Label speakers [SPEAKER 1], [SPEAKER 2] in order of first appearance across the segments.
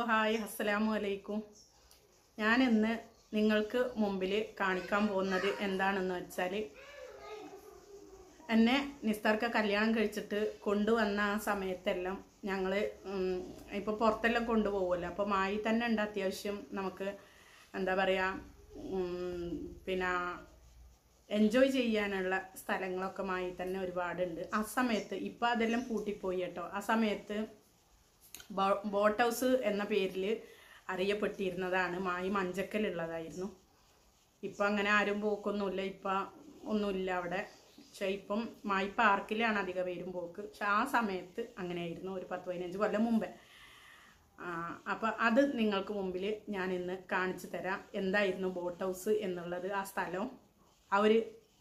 [SPEAKER 1] Hi അസ്സലാമു അലൈക്കും. ഞാൻ ഇന്ന് നിങ്ങൾക്ക് മുമ്പിൽ കാണിക്കാൻ പോകുന്നത് എന്താണെന്ന് വെച്ചാൽ, എന്നെ നിസ്താർക്ക് കല്യാണം കഴിച്ചിട്ട് കൊണ്ടുവന്ന ആ സമയത്തെല്ലാം ഞങ്ങൾ ഇപ്പോൾ പുറത്തെല്ലാം കൊണ്ടുപോകുമല്ലോ. അപ്പോൾ മായി തന്നെ ഉണ്ട് അത്യാവശ്യം നമുക്ക് എന്താ പറയുക, പിന്നെ എൻജോയ് ചെയ്യാനുള്ള സ്ഥലങ്ങളൊക്കെ മായി തന്നെ ഒരുപാടുണ്ട്. ആ സമയത്ത് ഇപ്പോൾ അതെല്ലാം പൂട്ടിപ്പോയി കേട്ടോ. ആ സമയത്ത് ബോട്ട് ഹൗസ് എന്ന പേരിൽ അറിയപ്പെട്ടിരുന്നതാണ്. മായി മഞ്ചക്കലുള്ളതായിരുന്നു. ഇപ്പം അങ്ങനെ ആരും പോക്കൊന്നുമില്ല, ഇപ്പം ഒന്നുമില്ല അവിടെ. പക്ഷേ ഇപ്പം മായി പാർക്കിലാണ് അധിക പേരും പോക്ക്. പക്ഷെ ആ സമയത്ത് അങ്ങനെയായിരുന്നു, ഒരു 10-15 കൊല്ലം മുമ്പേ. അപ്പം അത് നിങ്ങൾക്ക് മുമ്പിൽ ഞാൻ ഇന്ന് കാണിച്ചു തരാം. എന്തായിരുന്നു ബോട്ട് ഹൗസ് എന്നുള്ളത്, ആ സ്ഥലവും ആ ഒരു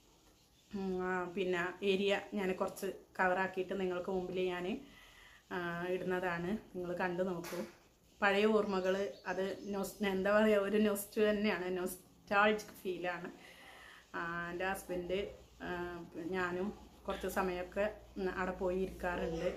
[SPEAKER 1] പിന്നെ ഏരിയ ഞാൻ കുറച്ച് കവറാക്കിയിട്ട് നിങ്ങൾക്ക് മുമ്പിൽ ഞാൻ ഇടുന്നതാണ്. നിങ്ങൾ കണ്ടു നോക്കൂ. പഴയ ഓർമ്മകൾ, അത് എന്താ പറയുക, ഒരു നൊസ്റ്റ് തന്നെയാണ്, നൊസ്റ്റാൾജിക് ഫീലാണ്. എൻ്റെ ഹസ്ബൻഡ് ഞാനും കുറച്ച് സമയമൊക്കെ അവിടെ പോയി ഇരിക്കാറുണ്ട്.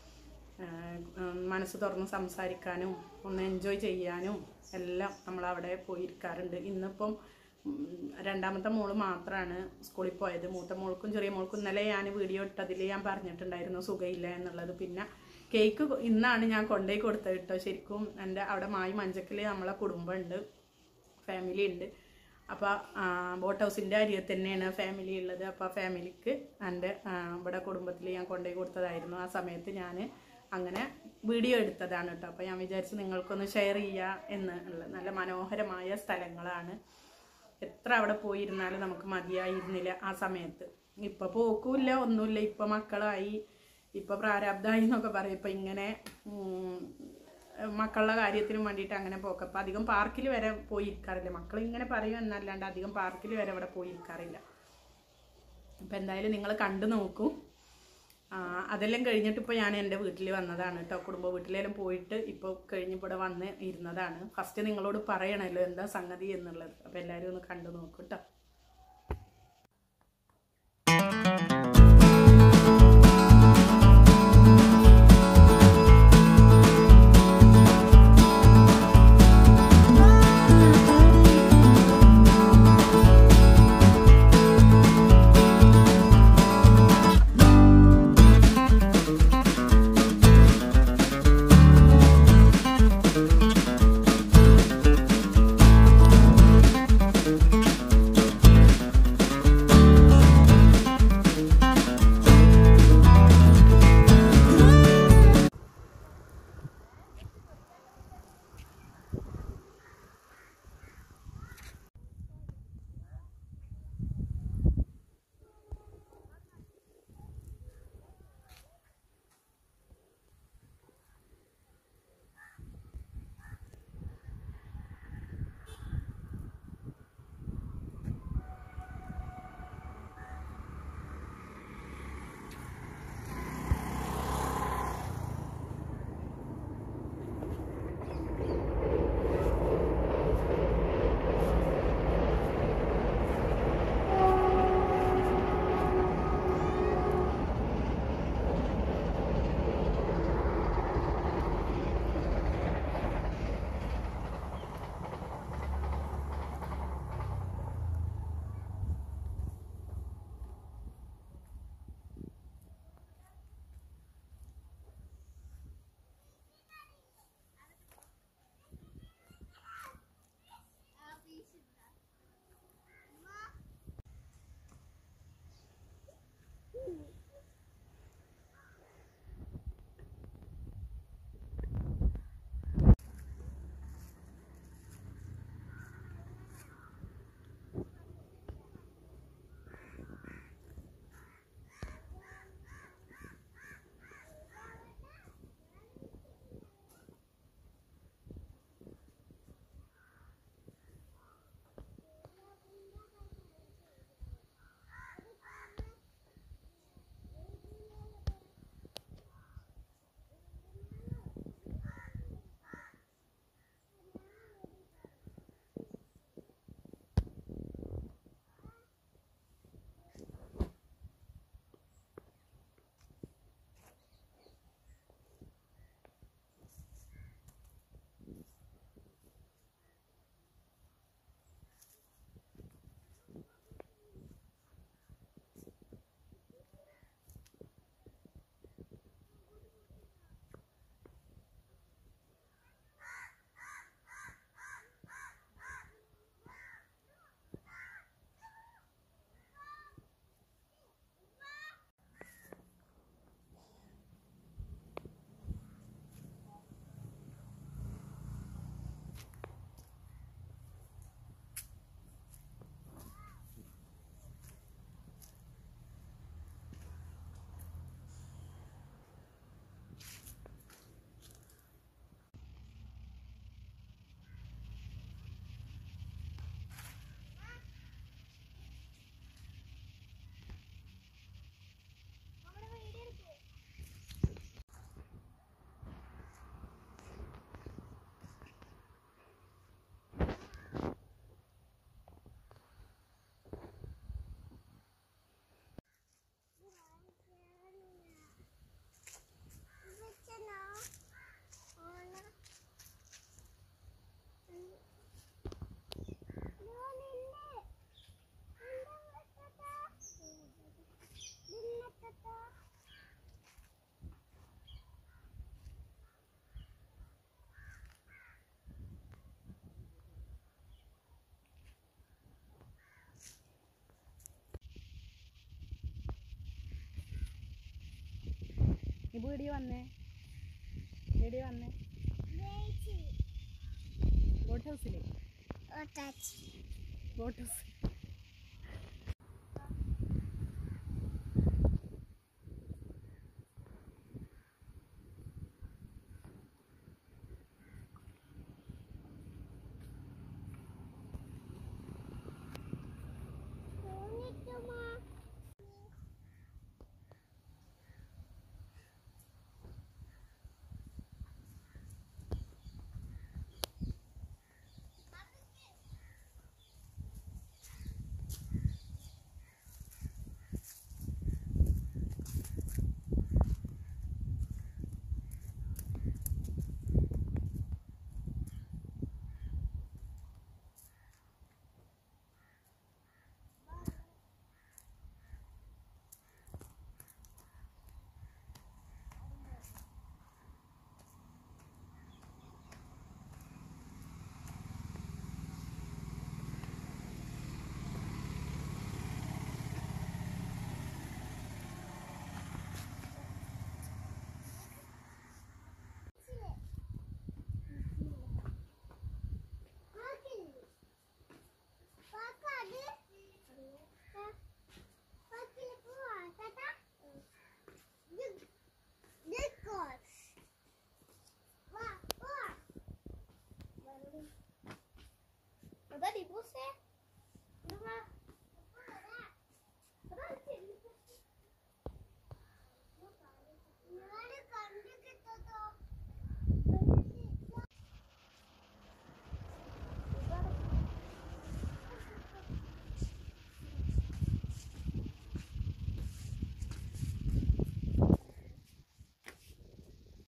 [SPEAKER 1] മനസ്സ് തുറന്ന് സംസാരിക്കാനും ഒന്ന് എൻജോയ് ചെയ്യാനും എല്ലാം നമ്മളവിടെ പോയി ഇരിക്കാറുണ്ട്. ഇന്നിപ്പം രണ്ടാമത്തെ മോള് മാത്രമാണ് സ്കൂളിൽ പോയത്. മൂത്ത മോൾക്കും ചെറിയ മോൾക്കും ഇന്നലെ ഞാൻ വീഡിയോ ഇട്ടതിൽ ഞാൻ പറഞ്ഞിട്ടുണ്ടായിരുന്നു സുഖമില്ല എന്നുള്ളത്. പിന്നെ കേക്ക് ഇന്നാണ് ഞാൻ കൊണ്ടുപോയി കൊടുത്തത് കേട്ടോ. ശരിക്കും എൻ്റെ അവിടെ മായി മഞ്ചക്കൽ നമ്മളെ കുടുംബമുണ്ട്, ഫാമിലി ഉണ്ട്. അപ്പോൾ ബോട്ട് ഹൗസിൻ്റെ അരികത്ത് തന്നെയാണ് ഫാമിലി ഉള്ളത്. അപ്പോൾ ആ ഫാമിലിക്ക് എൻ്റെ ഇവിടെ കുടുംബത്തിൽ ഞാൻ കൊണ്ടുപോയി കൊടുത്തതായിരുന്നു. ആ സമയത്ത് ഞാൻ അങ്ങനെ വീഡിയോ എടുത്തതാണ് കേട്ടോ. അപ്പോൾ ഞാൻ വിചാരിച്ചു നിങ്ങൾക്കൊന്ന് ഷെയർ ചെയ്യുക എന്നുള്ളത്. നല്ല മനോഹരമായ സ്ഥലങ്ങളാണ്. എത്ര അവിടെ പോയിരുന്നാലും നമുക്ക് മതിയായിരുന്നില്ല ആ സമയത്ത്. ഇപ്പം പോക്കുമില്ല, ഒന്നുമില്ല. ഇപ്പം മക്കളായി, ഇപ്പോൾ പ്രാരാബ്ധമായി എന്നൊക്കെ പറയും. ഇപ്പം ഇങ്ങനെ മക്കളുടെ കാര്യത്തിനും വേണ്ടിയിട്ട് അങ്ങനെ പോക്ക്. അപ്പം അധികം പാർക്കിൽ വരെ പോയി ഇരിക്കാറില്ല. മക്കൾ ഇങ്ങനെ പറയും എന്നല്ലാണ്ട് അധികം പാർക്കിൽ വരെ ഇവിടെ പോയി ഇരിക്കാറില്ല. അപ്പം എന്തായാലും നിങ്ങൾ കണ്ടു നോക്കൂ. അതെല്ലാം കഴിഞ്ഞിട്ട് ഇപ്പോൾ ഞാൻ എൻ്റെ വീട്ടിൽ വന്നതാണ് കേട്ടോ. കുടുംബ വീട്ടിലെല്ലാം പോയിട്ട് ഇപ്പോൾ കഴിഞ്ഞിപ്പോൾ ഇവിടെ വന്ന് ഇരുന്നതാണ്. ഫസ്റ്റ് നിങ്ങളോട് പറയണമല്ലോ എന്താ സംഗതി എന്നുള്ളത്. അപ്പോൾ എല്ലാവരും ഒന്ന് കണ്ടു നോക്കൂ കേട്ടോ. ഇപ്പൊ എവിടെയാ വന്നേ? ബോട്ട് ഹൗസില്. Boat house